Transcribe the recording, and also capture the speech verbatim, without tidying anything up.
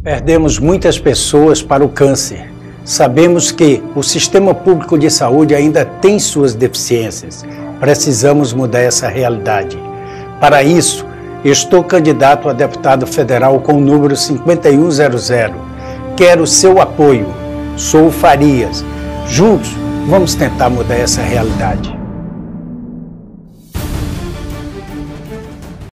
Perdemos muitas pessoas para o câncer. Sabemos que o sistema público de saúde ainda tem suas deficiências. Precisamos mudar essa realidade. Para isso, estou candidato a deputado federal com o número cinquenta e um zero zero. Quero seu apoio. Sou o Farias. Juntos, vamos tentar mudar essa realidade.